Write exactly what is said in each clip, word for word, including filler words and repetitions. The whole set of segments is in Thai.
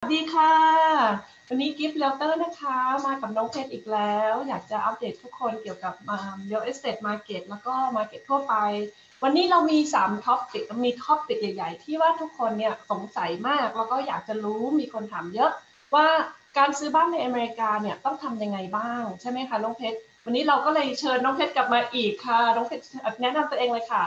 ดีค่ะวันนี้กิฟต์เลเตอร์นะคะมากับน้องเพชรอีกแล้วอยากจะอัปเดตทุกคนเกี่ยวกับ Real Estate Market แล้วก็ Market ทั่วไปวันนี้เรามีสามท็อปิกมีท็อปิกใหญ่ๆที่ว่าทุกคนเนี่ยสงสัยมากแล้วก็อยากจะรู้มีคนถามเยอะว่าการซื้อบ้านในอเมริกาเนี่ยต้องทำยังไงบ้างใช่ไหมคะน้องเพชรวันนี้เราก็เลยเชิญน้องเพชรกลับมาอีกค่ะน้องเพชรแนะนำตัวเองเลยค่ะ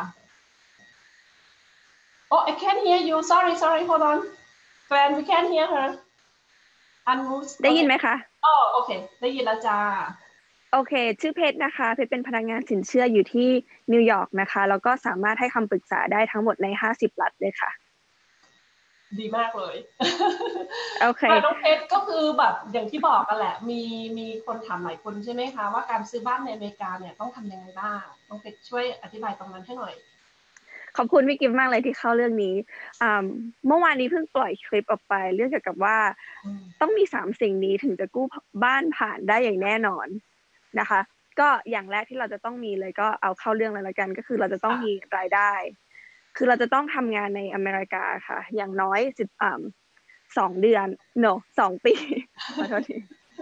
Oh I can't hear you sorry sorry hold on Glenn we can't hear her unmute ได้ยินไหมคะอ๋อโอเคได้ยินแล้วจ้าโอเค ชื่อเพชรนะคะ เพชรเป็นพนักงานสินเชื่ออยู่ที่นิวยอร์กนะคะ แล้วก็สามารถให้คำปรึกษาได้ทั้งหมดในห้าสิบรัฐเลยค่ะดีมากเลยโอเคค่ะน้องเพชรก็คือแบบอย่างที่บอกกันแหละมีมีคนถามหลายคนใช่ไหมคะว่าการซื้อบ้านในอเมริกาเนี่ยต้องทำยังไงบ้างน้องเพชรช่วยอธิบายตรงนั้นให้หน่อยขอบคุณพี่กิฟต์มากเลยที่เข้าเรื่องนี้เมื่อวานนี้เพิ่งปล่อยคลิปออกไปเรื่องเกี่ยวกับว่าต้องมีสามสิ่งนี้ถึงจะกู้บ้านผ่านได้อย่างแน่นอนนะคะก็อย่างแรกที่เราจะต้องมีเลยก็เอาเข้าเรื่องเลยละกันก็คือเราจะต้องมีรายได้คือเราจะต้องทำงานในอเมริกาค่ะอย่างน้อยสิบอ่าสองเดือน no สองปีขอโทษที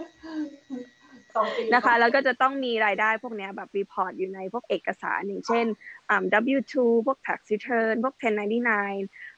นะคะแล้วก็จะต้องมีรายได้พวกนี้แบบรีพอร์ตอยู่ในพวกเอกสารอย่างเช่น ดับเบิลยู ทู พวก tax return พวก เท็น ไนน์ตี้ไนน์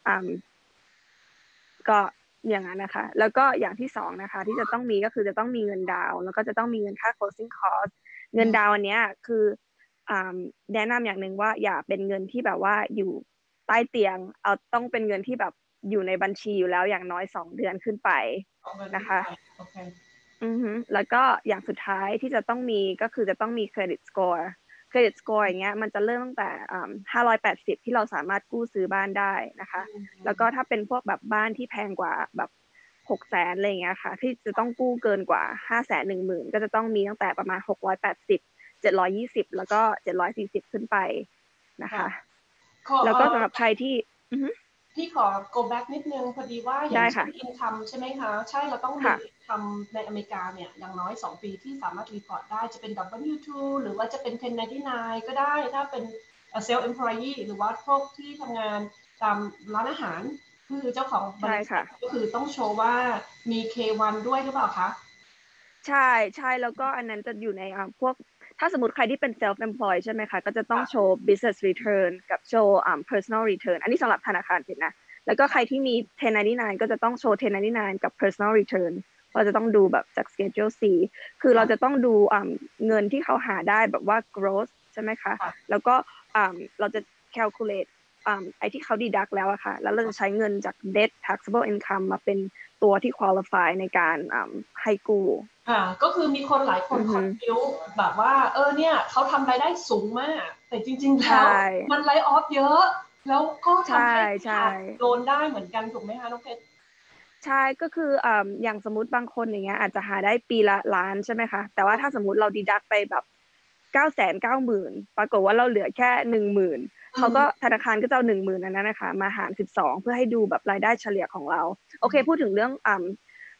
ก็อย่างนั้นนะคะแล้วก็อย่างที่สองนะคะที่จะต้องมีก็คือจะต้องมีเงินดาวแล้วก็จะต้องมีเงินค่า closing cost เงินดาวอันเนี้ยคือแนะนำอย่างหนึ่งว่าอย่าเป็นเงินที่แบบว่าอยู่ใต้เตียงเอาต้องเป็นเงินที่แบบอยู่ในบัญชีอยู่แล้วอย่างน้อยสองเดือนขึ้นไปนะคะอือฮึแล้วก็อย่างสุดท้ายที่จะต้องมีก็คือจะต้องมี credit score credit score อย่างเงี้ยมันจะเริ่มตั้งแต่ห้าร้อยแปดสิบที่เราสามารถกู้ซื้อบ้านได้นะคะแล้วก็ถ้าเป็นพวกแบบบ้านที่แพงกว่าแบบหกแสนอะไรเงี้ยค่ะที่จะต้องกู้เกินกว่าห้าแสนหนึ่งหมื่นก็จะต้องมีตั้งแต่ประมาณหกร้อยแปดสิบเจ็ดร้อยยี่สิบแล้วก็เจ็ดร้อยสี่สิบขึ้นไปนะคะแล้วก็สำหรับใครที่พี่ขอ go back นิดนึงพอดีว่าอย่างเช่น income ใช่ไหมคะใช่เราต้องมี income ในอเมริกาเนี่ยอย่างน้อยสองปีที่สามารถรีพอร์ตได้จะเป็น ดับเบิลยู ทู หรือว่าจะเป็น เท็น ไนน์ตี้ไนน์ ก็ได้ถ้าเป็น self employee หรือว่าพวกที่ทำงานตามร้านอาหารคือเจ้าของบริษัทก็คือต้องโชว์ว่ามี เค วัน ด้วยหรือเปล่าคะใช่ใช่แล้วก็อันนั้นจะอยู่ในพวกถ้าสมมติใครที่เป็น self employed ใช่ไหมคะก็จะต้องโชว์ business return กับโชว์ personal return อันนี้สำหรับธนาคารผิดนะแล้วก็ใครที่มี เท็น ไนน์ตี้ไนน์ ก็จะต้องโชว์ เท็น ไนน์ตี้ไนน์ กับ personal return เราจะต้องดูแบบจาก schedule C คือเราจะต้องดูเงินที่เขาหาได้แบบว่า gross ใช่ไหมคะแล้วก็เราจะ calculate ไอ้ที่เขา deduct แล้วอะค่ะแล้วเราจะใช้เงินจาก debt taxable income มาเป็นตัวที่ qualify ในการให้กู้อ่าก็คือมีคนหลายคนคอนฟิวแบบว่าเออเนี่ยเขาทำรายได้สูงมากแต่จริงๆแล้วมันไลฟ์ออฟเยอะแล้วก็ทำให้ขาดโดนได้เหมือนกันถูกไหมคะน้องเพชรใช่ก็คืออ่าอย่างสมมติบางคนอย่างเงี้ยอาจจะหาได้ปีละล้านใช่ไหมคะแต่ว่าถ้าสมมติเราดีดักไปแบบเก้าแสนเก้าหมื่นปรากฏว่าเราเหลือแค่หนึ่งหมื่นเขาก็ธนาคารก็จะเอาหนึ่งหมื่นนั้นนะคะมาหารสิบสองเพื่อให้ดูแบบรายได้เฉลี่ยของเราโอเคพูดถึงเรื่องอ่า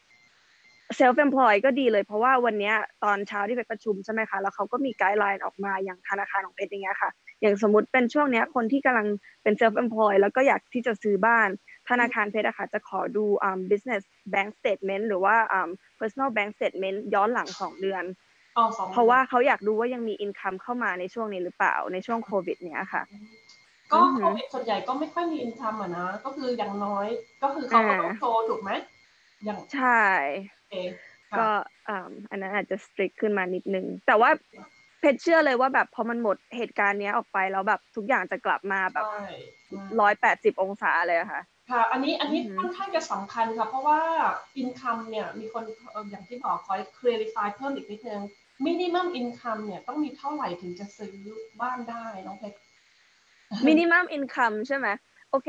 self employed ก็ดีเลยเพราะว่าวันนี้ตอนเช้าที่ไปประชุมใช่ไหมคะแล้วเขาก็มีไกด์ไลน์ออกมาอย่างธนาคารของเพชรอย่างเงี้ยค่ะอย่างสมมติเป็นช่วงนี้คนที่กำลังเป็น self employed แล้วก็อยากที่จะซื้อบ้านธนาคารเพชรอะค่ะจะขอดู um, business bank statement หรือว่า um, personal bank statement ย้อนหลังสองเดือนเพราะว่าเขาอยากดูว่ายังมี income เข้ามาในช่วงนี้หรือเปล่าในช่วงโควิดเนี้ยค่ะก็โควิดส่วนใหญ่ก็ไม่ค่อยมี income อ่ะนะก็คืออย่างน้อยก็คือเขาก็ต้องโชว์ถูกไหมอย่างใช่ก็อันนั้นอาจจะ strict ขึ้นมานิดนึงแต่ว่าเพชรเชื่อเลยว่าแบบพอมันหมดเหตุการณ์นี้ออกไปแล้วแบบทุกอย่างจะกลับมาแบบร้อยแปดสิบองศาเลยค่ะค่ะอันนี้อันนี้ค่อนข้างจะสำคัญค่ะเพราะว่า income เนี่ยมีคนอย่างที่บอกขอ clarify เพิ่มอีกนิดนึง minimum income เนี่ยต้องมีเท่าไหร่ถึงจะซื้อบ้านได้น้องเพชร minimum income ใช่ไหมโอเค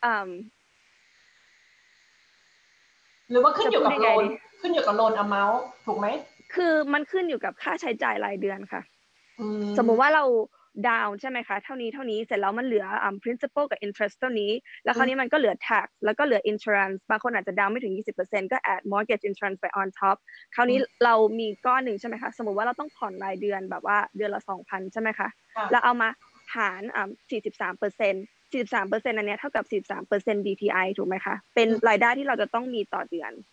หรือว่าขึ้นอยู่กับโลนขึ้นอยู่กับโลน amount ถูกไหมคือมันขึ้นอยู่กับค่าใช้จ่ายรายเดือนค่ะสมมุติว่าเราดาวใช่ไหมคะเท่านี้เท่านี้เสร็จแล้วมันเหลือ um, principal กับ interest เท่านี้แล้วคราวนี้มันก็เหลือ tax แล้วก็เหลือ insurance บางคนอาจจะดาวไม่ถึง ยี่สิบเปอร์เซ็นต์ ก็ add mortgage insurance ไป on top คราวนี้เรามีก้อนหนึ่งใช่ไหมคะสมมุติว่าเราต้องผ่อนรายเดือนแบบว่าเดือนละ สองพัน ใช่ไหมคะแล้วเอามาหาร um, สี่สิบสามเปอร์เซ็นต์ สี่สิบสามเปอร์เซ็นต์ อันนี้เท่ากับ สี่สิบสามเปอร์เซ็นต์ ดี ที ไอ ถูกไหมคะเป็นรายได้ที่เราจะต้องมีต่อเดือน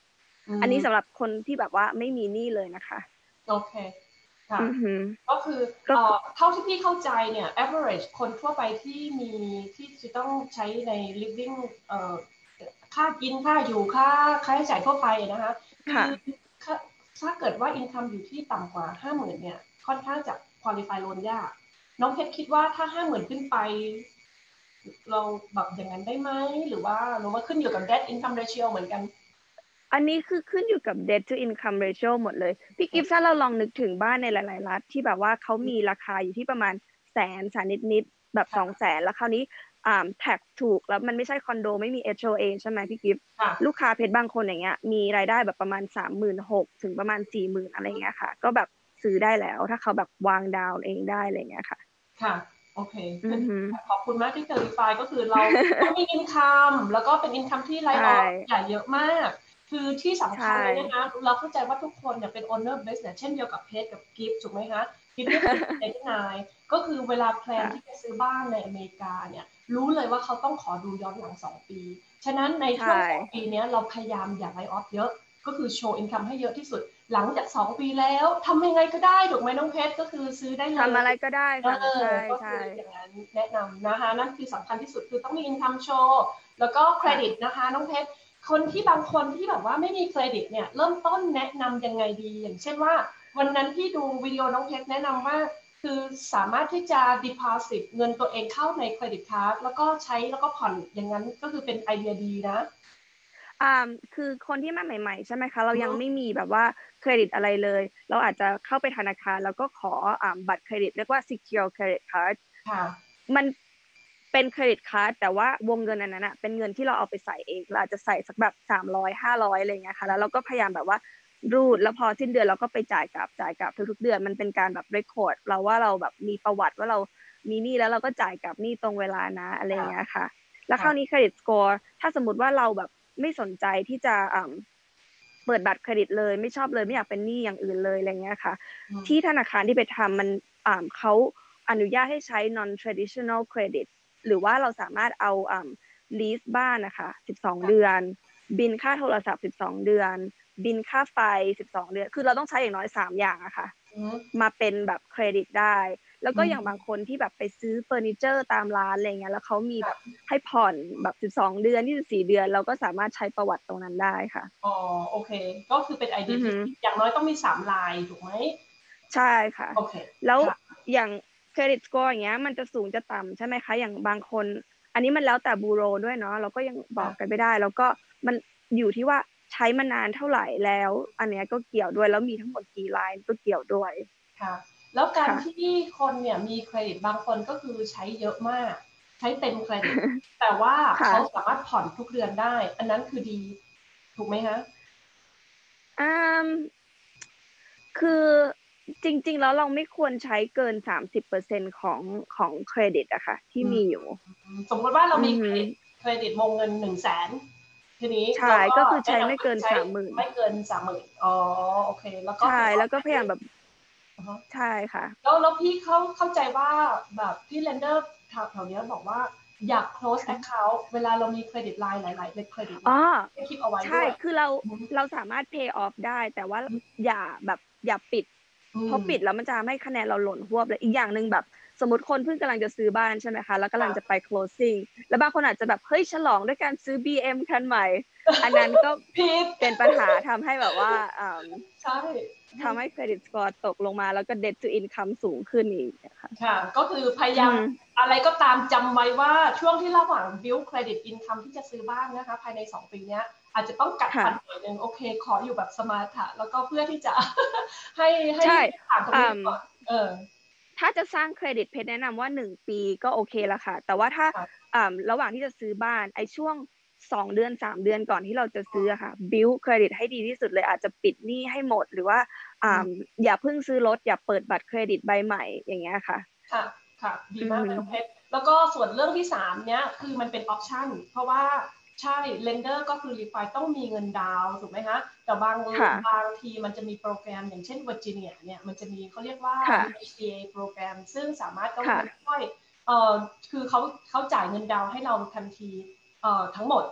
อันนี้สำหรับคนที่แบบว่าไม่มีหนี้เลยนะคะโอเคค่ะอือหือก็คือก็เอ่อเท่าที่พี่เข้าใจเนี่ย average คนทั่วไปที่มีที่จะต้องใช้ใน living เอ่อค่ากินค่าอยู่ค่าค่าใช้จ่ายทั่วไปนะคะคือค่ะถ้าเกิดว่า income อยู่ที่ต่ำกว่าห้าหมื่นเนี่ยค่อนข้างจะ qualify loan ยากน้องเพชรคิดว่าถ้าห้าหมื่นขึ้นไปเราแบบอย่างนั้นได้ไหมหรือว่าหรือว่าขึ้นอยู่กับ debt income ratio เหมือนกันอันนี้คือขึ้นอยู่กับ debt to income ratio หมดเลยพี่กิฟต์ถ้าเราลองนึกถึงบ้านในหลายๆรัฐที่แบบว่าเขามีราคาอยู่ที่ประมาณแสนแสนนิดๆแบบสองแสนแล้วคราวนี้อ่า tax ถูกแล้วมันไม่ใช่คอนโดไม่มี เอช โอ เอ ใช่ไหมพี่กิฟต์ค่ะลูกค้าเพชรบางคนอย่างเงี้ยมีรายได้แบบประมาณสามหมื่นหกถึงประมาณสี่หมื่นอะไรเงี้ยค่ะก็แบบซื้อได้แล้วถ้าเขาแบบวางดาวน์เองได้อะไรเงี้ยค่ะค่ะโอเคอือหือขอบคุณมากที่ clarify ก็คือเราต้องมี income แล้วก็เป็น income ที่ใช่ write off อย่าเยอะมากคือที่สำใช่คัญเลยนะคะเราเข้าใจว่าทุกคนเนี่ยเป็น owner business เช่นเดียวกับเพจกับกิฟต์ถูกไหมคะกิฟต์เนี่ยเป็นเด็กนายก็คือเวลาแพลนที่ค่ะจะซื้อบ้านในอเมริกาเนี่ยรู้เลยว่าเขาต้องขอดูย้อนหลังสองปีฉะนั้นในใช่ช่วงสองปีนี้เราพยายามอย่า write off เยอะก็คือโชว์ income ให้เยอะที่สุดหลังจากสองปีแล้วทำยังไงก็ได้ถูกไหมน้องเพชรก็คือซื้อได้เลทำอะไรยก็ได้เอค่ะอใช่ก็ใช่คืออย่างนั้นแนะนำนะคะนั่นคือสำคัญที่สุดคือต้องมี income show แล้วก็เครค่ะดิตนะคะน้องเพชรคนที่บางคนที่แบบว่าไม่มีเครดิตเนี่ยเริ่มต้นแนะนำยังไงดีอย่างเช่นว่าวันนั้นที่ดูวิดีโอน้องเพชรแนะนำว่าคือสามารถที่จะ deposit เงินตัวเองเข้าในเครดิตการ์ดแล้วก็ใช้แล้วก็ผ่อนอย่างนั้นก็คือเป็นไอเดียดีนะอ่าคือคนที่มาใหม่ๆใช่ไหมคะเราอืยังไม่มมีแบบว่าเครดิตอะไรเลยเราอาจจะเข้าไปธนาคารแล้วก็ขออ่าบัตรเครดิตเรียกว่า secure credit card ค่ะมันเป็นเครดิตการ์ดแต่ว่าวงเงินอันนั้นอะเป็นเงินที่เราเอาไปใส่เองเราอาจจะใส่สักแบบสามร้อยห้าร้อยอะไรเงี้ยค่ะแล้วเราก็พยายามแบบว่ารูดแล้วพอสิ้นเดือนเราก็ไปจ่ายกลับจ่ายกลับทุกๆเดือนมันเป็นการแบบเรคคอร์ดเราว่าเราแบบมีประวัติว่าเรามีหนี้แล้วเราก็จ่ายกลับหนี้ตรงเวลานะอะไรค่ะเงี้ยค่ะ แล้วคค่ะราวนี้เครดิตสกอร์ถ้าสมมติว่าเราแบบไม่สนใจที่จะเปิดบัตรเครดิตเลยไม่ชอบเลยไม่อยากเป็นหนี้อย่างอื่นเลยอะไรเงี้ยค่ะอืมที่ธนาคารที่ไปทำมันเขาอนุญาตให้ใช้ non traditional credit หรือว่าเราสามารถเอา lease บ้านนะคะสิบสองเดือนบินค่าโทรศัพท์สิบสองเดือนบินค่าไฟสิบสองเดือนคือเราต้องใช้อย่างน้อยสามอย่างอะค่ะอืมมาเป็นแบบเครดิตได้แล้วก็อือย่างบางมคนที่แบบไปซื้อเฟอร์นิเจอร์ตามร้านอะไรเงี้ยแล้วเขามีแบบค่ะให้ผ่อนแบบสิบสองเดือนยี่สิบสี่เดือนเราก็สามารถใช้ประวัติตรงนั้นได้ค่ะอ๋อโอเคก็คือเป็นไอเดีอือหือยที่ดีอย่างน้อยต้องมีสามลายถูกไหมใช่ค่ะโอเคแล้วค่ะอย่างเครดิตสกอร์อย่างเงี้ยมันจะสูงจะต่ำใช่ไหมคะอย่างบางคนอันนี้มันแล้วแต่บูโรด้วยเนาะเราก็ยังบอกกันค่ะไม่ได้แล้วก็มันอยู่ที่ว่าใช้มานานเท่าไหร่แล้วอันเนี้ยก็เกี่ยวด้วยแล้วมีทั้งหมดกี่ไลน์ก็เกี่ยวด้วยค่ะแล้วการค่ะที่คนเนี่ยมีเครดิตบางคนก็คือใช้เยอะมากใช้เต็มเครดิตแต่ว่าค่ะเขาสามารถผ่อนทุกเดือนได้อันนั้นคือดีถูกไหมคะอ่าคือจริงๆแล้วเราไม่ควรใช้เกินสามสิบเปอร์เซ็นต์ของของเครดิตอะค่ะที่อืมมีอยู่สมมติว่าเราอือหือมีเครดิตเครดิตวงเงินหนึ่งแสนทีนี้ใช่เราก็ก็คือแนะใช้ไม่เกินนำให้ใช้สามหมื่นไม่เกินสามหมื่นอ๋อโอเคแล้วก็ใช่ไปออแล้วก็กได้เลยพยายามแบบอือฮะใช่ค่ะแล้วแล้วพี่เขาเข้าใจว่าแบบพี่เลนเดอร์แถวๆเนี้ยบอกว่าอยาก close account เวลาเรามีเครดิตไลน์หลายๆเครดิตอ๋อเนี่ยให้คิดเอาไว้ใช่ด้วยคือเราอืมเราสามารถ pay off ได้แต่ว่าอืมอย่าแบบอย่าปิดอืมเพราะปิดแล้วมันจะทำให้คะแนนเราหล่นหวบเลยอีกอย่างหนึ่งแบบสมมติคนเพิ่งกำลังจะซื้อบ้านใช่ไหมคะแล้วกำลังจะไป closing แล้วบางคนอาจจะแบบเฮ้ยฉลองด้วยการซื้อ บี เอ็ม คันใหม่อันนั้นก็ผิดเป็นปัญหาทำให้แบบว่าอ่าใช่ทำให้เครดิตสกอร์ตกลงมาแล้วก็ debt to income สูงขึ้นอีกนะคะค่ะก็คือพยายามอืมอะไรก็ตามจำไว้ว่าช่วงที่ระหว่าง build credit income ที่จะซื้อบ้านนะคะภายในสองปีนี้อาจจะต้องกัดค่ะฟันหน่อยนึงโอเคขออยู่แบบสมาร์ทแล้วก็เพื่อที่จะให้ให้ใช่ผ่านตรงอ่นี้ก่อนาเออถ้าจะสร้างเครดิตเพจแนะนำว่าหนึ่งปีก็โอเคละค่ะ แต่ว่าถ้าค่ะอ่าระหว่างที่จะซื้อบ้านไอ้ช่วงสองเดือนสามเดือนก่อนที่เราจะซื้อค่ะ build เครดิตให้ดีที่สุดเลยอาจจะปิดหนี้ให้หมดหรือว่าอ่าอย่าเพิ่งซื้อรถอย่าเปิดบัตรเครดิตใบใหม่อย่างเงี้ยค่ะค่ะค่ะดีอืมากเลยน้องเพมชรแล้วก็ส่วนเรื่องที่สามเนี้ยคือมันเป็นออปชั่นเพราะว่าใช่เลนเดอร์ก็คือรีไฟต้องมีเงินดาวถูกไหมคะแต่บางค่ะบางทีมันจะมีโปรแกรมอย่างเช่นเวอร์จิเนียเนี่ยมันจะมีเขาเรียกว่าค่ะวี เอช ดี เอ โปรแกรมซึ่งสามารถค่ะ government ช่วยเอ่อคือเขาเขาจ่ายเงินดาวให้เราทันทีเอ่อทั้งหมด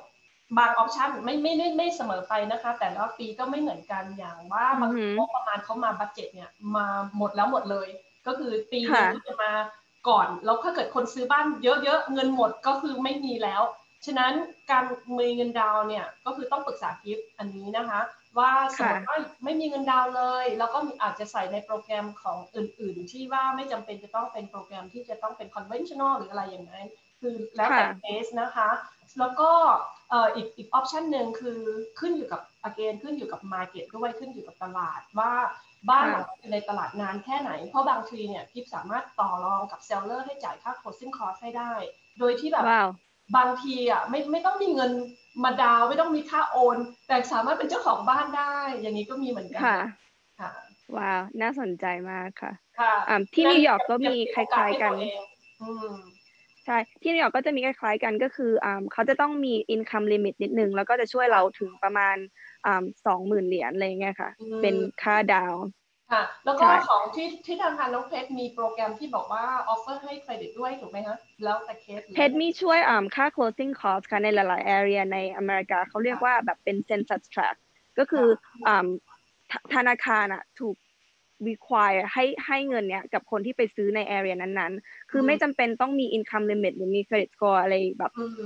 บางออปชันไม่ไม่ไม่ไม่เสมอไปนะคะแต่ละปีก็ไม่เหมือนกันอย่างว่าบางงบประมาณเขามาบัดเจ็ตเนี่ยมาหมดแล้วหมดเลยก็คือปีนึงก็จะมาก่อนแล้วถ้าเกิดคนซื้อบ้านเยอะๆเงินหมดก็คือไม่มีแล้วฉะนั้นการมีเงินดาวเนี่ยก็คือต้องปรึกษากิฟต์อันนี้นะคะว่าสมมติว่าไม่มีเงินดาวเลยแล้วก็อาจจะใส่ในโปรแกรมของอื่นๆที่ว่าไม่จำเป็นจะต้องเป็นโปรแกรมที่จะต้องเป็น conventional หรืออะไรอย่างนั้นคือแล้วแต่เคสนะคะแล้วก็อีกอีกออปชันหนึ่งคือขึ้นอยู่กับ again ขึ้นอยู่กับ market ด้วยขึ้นอยู่กับตลาดว่าบ้านของในตลาดนานแค่ไหนเพราะบางทีเนี่ยกิฟสามารถต่อรองกับเซลเลอร์ให้จ่ายค่า closing cost ให้ได้โดยที่แบบ wow. บางทีอ่ะไม่ไม่ต้องมีเงินมาดาวไม่ต้องมีค่าโอนแต่สามารถเป็นเจ้าของบ้านได้อย่างนี้ก็มีเหมือนกันค่ะค่ะว้าวน่าสนใจมากค่ะค่ะที่นิวยอร์กก็มีคล้ายๆกันใช่ที่นิวยอร์กก็จะมีคล้ายๆกันก็คืออ่าเขาจะต้องมี income limit นิดนึงแล้วก็จะช่วยเราถึงประมาณอ่าสองหมื่นเหรียญอะไรเงี้ยค่ะเป็นค่าดาวค่ะแล้วก็ของที่ที่ทางการน้องเพชรมีโปรแกรมที่บอกว่าออฟเฟอร์ให้เครดิตด้วยถูกไหมคะแล้วแต่เคสเพชรมีช่วยอ่าค่า closing cost ค่ะในหลายๆ area ในอเมริกาเขาเรียกว่าแบบเป็น census tract ก็คืออ่าธนาคารอ่ะถูก require ให้ให้เงินเนี้ยกับคนที่ไปซื้อใน area นั้นๆคือไม่จำเป็นต้องมี income limit หรือมี credit score อะไรแบบ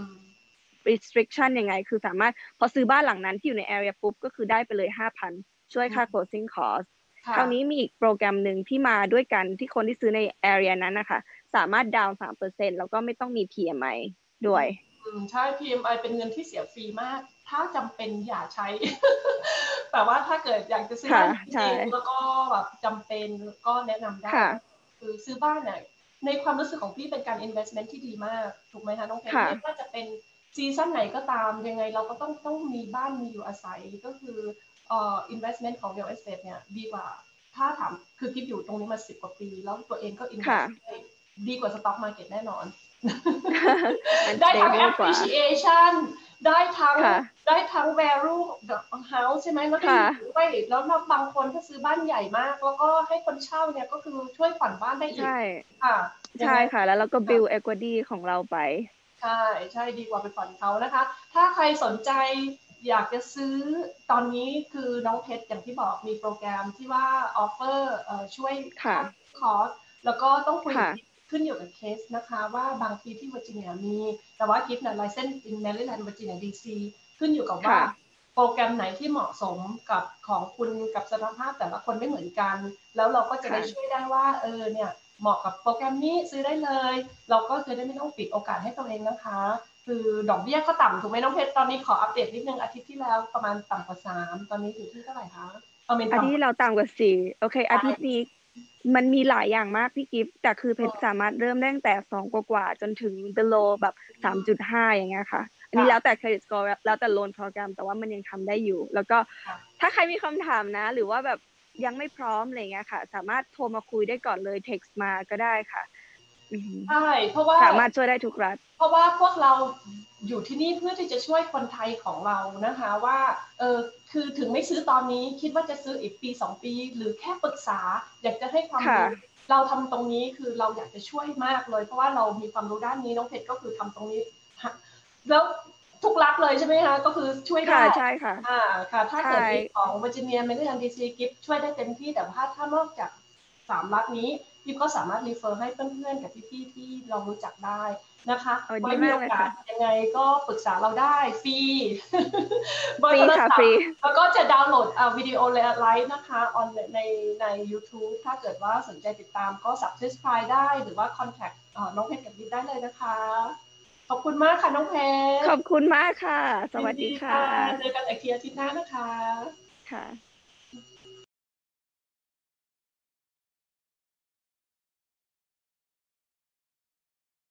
restriction ยังไงคือสามารถพอซื้อบ้านหลังนั้นที่อยู่ใน area ปุ๊บก็คือได้ไปเลย ห้าพัน ช่วยค่า closing cost คราวนี้มีอีกโปรแกรมหนึ่งที่มาด้วยกันที่คนที่ซื้อใน area นั้นนะคะสามารถดาวน์ สามเปอร์เซ็นต์ แล้วก็ไม่ต้องมี พี เอ็ม ไอ ด้วยใช่ พี เอ็ม ไอ เป็นเงินที่เสียฟรีมากถ้าจำเป็นอย่าใช้ แต่ว่าถ้าเกิดอยากจะซื้อบ้านจริงๆแล้วก็แบบจำเป็นก็แนะนำได้คือซื้อบ้านเนี่ยในความรู้สึกของพี่เป็นการ investment ที่ดีมากถูกไหมคะน้องเพชรไม่ว่าจะเป็นซีซั่นไหนก็ตามยังไงเราก็ต้องต้องมีบ้านมีอยู่อาศัยก็คือเอ่อ investment ของ real estate เนี่ยดีกว่าถ้าถามคือคิดอยู่ตรงนี้มาสิบกว่าปีแล้วตัวเองก็ invest ดีกว่า stock market แน่นอนได้ทั้ง appreciation ได้ทั้งได้ทั้ง value house ใช่ไหมแล้วก็ด้วยแล้วบางคนก็ซื้อบ้านใหญ่มากแล้วก็ให้คนเช่าเนี่ยก็คือช่วยผ่อนบ้านได้อีกค่ะใช่ค่ะแล้วเราก็ build equity ของเราไปใช่ใช่ดีกว่าไปผ่อนเขานะคะถ้าใครสนใจอยากจะซื้อตอนนี้คือน้องเพชรอย่างที่บอกมีโปรแกรมที่ว่า offer ช่วยค่าคอร์สแล้วก็ต้องคุยขึ้นอยู่กับเคสนะคะว่าบางทีที่เวอร์จิเนียมีแต่ว่ากิฟต์เนี่ยไลเซนส์ในแมริแลนด์เวอร์จิเนียดีซีขึ้นอยู่กับว่าโปรแกรมไหนที่เหมาะสมกับของคุณกับสภาพแต่ละคนไม่เหมือนกันแล้วเราก็จะได้ช่วยได้ว่าเออเนี่ยเหมาะกับโปรแกรมนี้ซื้อได้เลยเราก็จะได้ไม่ต้องปิดโอกาสให้ตัวเองนะคะคือดอกเบี้ยก็ต่ำถูกไหมน้องเพชรตอนนี้ขออัปเดตนิดนึงอาทิตย์ที่แล้วประมาณต่ำกว่าสามตอนนี้อยู่ที่เท่าไหร่คะอาทิตย์ที่เราต่ำกว่าสี่โอเคอาทิตย์นี้มันมีหลายอย่างมากพี่กิฟต์แต่คือเพชรสามารถเริ่มได้ตั้งแต่สองกว่าจนถึง below แบบ สามจุดห้า อย่างเงี้ยค่ะอันนี้แล้วแต่ credit score แล้วแต่ loan program แต่ว่ามันยังทำได้อยู่แล้วก็ถ้าใครมีคำถามนะหรือว่าแบบยังไม่พร้อมอะไรเงี้ยค่ะสามารถโทรมาคุยได้ก่อนเลย text มาก็ได้ค่ะใช่เพราะว่าสามารถช่วยได้ทุกรัฐเพราะว่าพวกเราอยู่ที่นี่เพื่อที่จะช่วยคนไทยของเรานะคะว่าเออคือถึงไม่ซื้อตอนนี้คิดว่าจะซื้ออีกปีสองปีหรือแค่ปรึกษาอยากจะให้ความรู้เราทำตรงนี้คือเราอยากจะช่วยมากเลยเพราะว่าเรามีความรู้ด้านนี้น้องเพชรก็คือทำตรงนี้แล้วทุกรัฐเลยใช่ไหมคะก็คือช่วยได้ใช่ค่ะอ่าค่ะถ้าเกิดของเวอร์จิเนียแมริแลนด์ดีซีกิฟช่วยได้เต็มที่แต่ถ้าถ้านอกจากสามรัฐนี้พี่ก็สามารถรีเฟอร์ให้เพื่อนๆกับพี่ๆที่เรารู้จักได้นะคะไว้มีโอกาสยังไงก็ปรึกษาเราได้ฟรีเบอร์โทรศัพท์แล้วก็จะดาวน์โหลดวิดีโอไลฟ์นะคะออนในใน YouTube ถ้าเกิดว่าสนใจติดตามก็ Subscribe ได้หรือว่า Contact น้องเพชรกับดิได้เลยนะคะขอบคุณมากค่ะน้องเพชรขอบคุณมากค่ะสวัสดีค่ะเจอกันอีกทีอาทิตย์หน้านะคะค่ะ